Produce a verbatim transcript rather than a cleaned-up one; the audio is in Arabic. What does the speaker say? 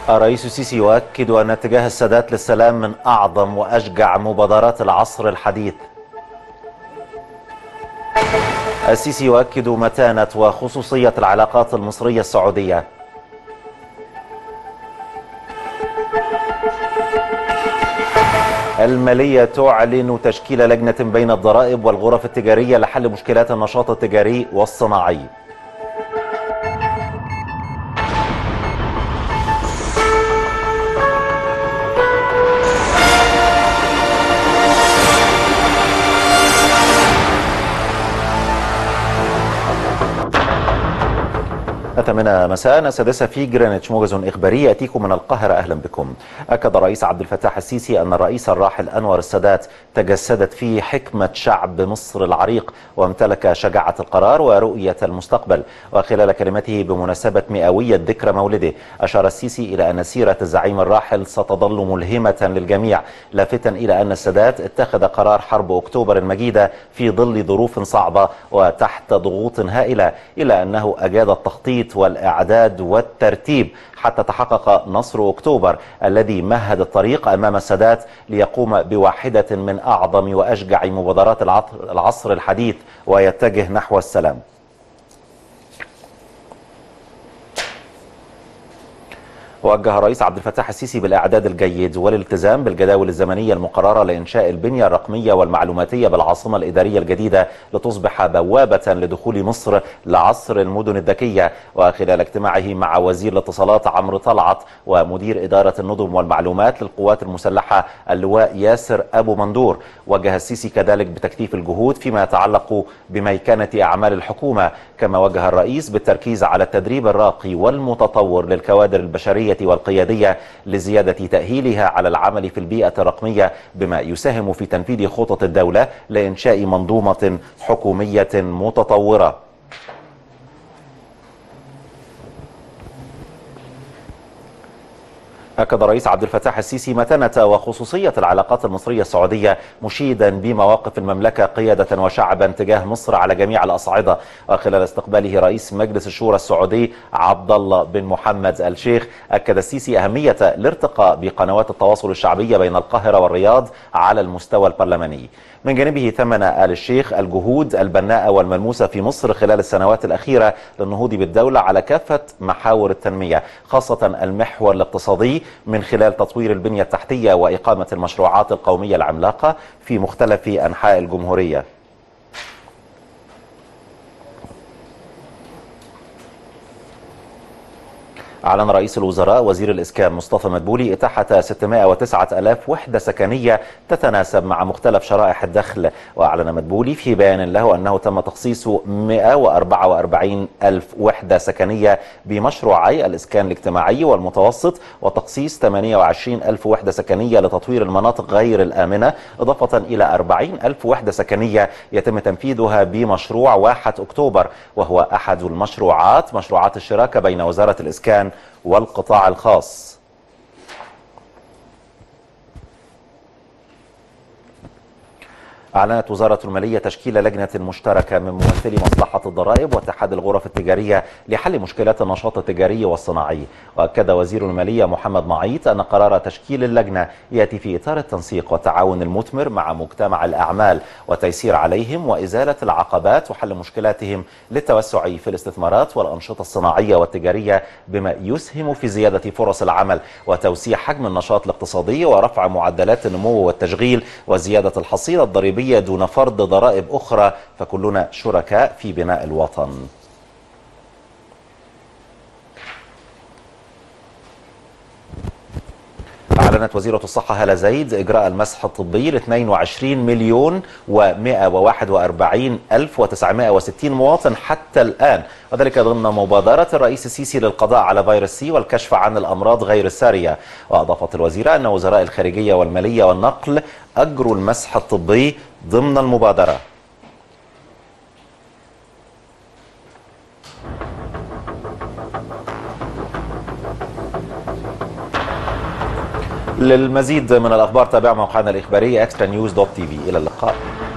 الرئيس السيسي يؤكد أن اتجاه السادات للسلام من أعظم وأشجع مبادرات العصر الحديث. السيسي يؤكد متانة وخصوصية العلاقات المصرية السعودية. المالية تعلن تشكيل لجنة بين الضرائب والغرف التجارية لحل مشكلات النشاط التجاري والصناعي. الثامنة مساء السادسة في جرينتش، موجز إخباري يأتيكم من القاهرة. أهلا بكم. أكد الرئيس عبد الفتاح السيسي أن الرئيس الراحل أنور السادات تجسدت فيه حكمة شعب مصر العريق وامتلك شجاعة القرار ورؤية المستقبل. وخلال كلمته بمناسبة مئوية ذكرى مولده أشار السيسي إلى أن سيرة الزعيم الراحل ستظل ملهمة للجميع، لافتا إلى أن السادات اتخذ قرار حرب أكتوبر المجيدة في ظل ظروف صعبة وتحت ضغوط هائلة، إلى أنه أجاد التخطيط والإعداد والترتيب حتى تحقق نصر أكتوبر الذي مهد الطريق أمام السادات ليقوم بواحدة من أعظم وأشجع مبادرات العصر الحديث ويتجه نحو السلام. وجه الرئيس عبد الفتاح السيسي بالإعداد الجيد والالتزام بالجداول الزمنية المقررة لإنشاء البنية الرقمية والمعلوماتية بالعاصمة الإدارية الجديدة لتصبح بوابة لدخول مصر لعصر المدن الذكية. وخلال اجتماعه مع وزير الاتصالات عمرو طلعت ومدير إدارة النظم والمعلومات للقوات المسلحة اللواء ياسر أبو مندور، وجه السيسي كذلك بتكثيف الجهود فيما يتعلق بميكنة أعمال الحكومة. كما وجه الرئيس بالتركيز على التدريب الراقي والمتطور للكوادر البشرية والقيادية لزيادة تأهيلها على العمل في البيئة الرقمية، بما يساهم في تنفيذ خطط الدولة لإنشاء منظومة حكومية متطورة. أكد الرئيس عبد الفتاح السيسي متانة وخصوصية العلاقات المصرية السعودية، مشيدا بمواقف المملكة قيادة وشعبا تجاه مصر على جميع الأصعدة. وخلال استقباله رئيس مجلس الشورى السعودي عبد الله بن محمد الشيخ، أكد السيسي أهمية الارتقاء بقنوات التواصل الشعبية بين القاهرة والرياض على المستوى البرلماني. من جانبه ثمن آل الشيخ الجهود البناءة والملموسة في مصر خلال السنوات الأخيرة للنهوض بالدولة على كافة محاور التنمية، خاصة المحور الاقتصادي من خلال تطوير البنية التحتية وإقامة المشروعات القومية العملاقة في مختلف أنحاء الجمهورية. أعلن رئيس الوزراء وزير الإسكان مصطفى مدبولي إتاحة ستمائة وتسعة آلاف وحدة سكنية تتناسب مع مختلف شرائح الدخل. وأعلن مدبولي في بيان له أنه تم تخصيص مائة وأربعة وأربعين ألف وحدة سكنية بمشروعي الإسكان الاجتماعي والمتوسط، وتخصيص ثمانية وعشرين ألف وحدة سكنية لتطوير المناطق غير الآمنة، إضافة إلى أربعين ألف وحدة سكنية يتم تنفيذها بمشروع واحة أكتوبر، وهو أحد المشروعات مشروعات الشراكة بين وزارة الإسكان والقطاع الخاص. أعلنت وزارة المالية تشكيل لجنة مشتركة من ممثلي مصلحة الضرائب واتحاد الغرف التجارية لحل مشكلات النشاط التجاري والصناعي. وأكد وزير المالية محمد معيط أن قرار تشكيل اللجنة يأتي في إطار التنسيق والتعاون المثمر مع مجتمع الأعمال وتيسير عليهم وإزالة العقبات وحل مشكلاتهم للتوسع في الاستثمارات والأنشطة الصناعية والتجارية، بما يسهم في زيادة فرص العمل وتوسيع حجم النشاط الاقتصادي ورفع معدلات النمو والتشغيل وزيادة الحصيلة الضريبية دون فرض ضرائب أخرى، فكلنا شركاء في بناء الوطن. أعلنت وزيرة الصحة هالة زايد إجراء المسح الطبي ل اثنين وعشرين مليون ومائة وواحد وأربعين ألف وتسعمائة وستين مواطن حتى الآن، وذلك ضمن مبادرة الرئيس السيسي للقضاء على فيروس سي والكشف عن الأمراض غير السارية. وأضافت الوزيرة أن وزراء الخارجية والمالية والنقل أجروا المسح الطبي ضمن المبادرة. للمزيد من الأخبار تابع موقعنا الإخباري إكسترا نيوز دوت تي في. إلى اللقاء.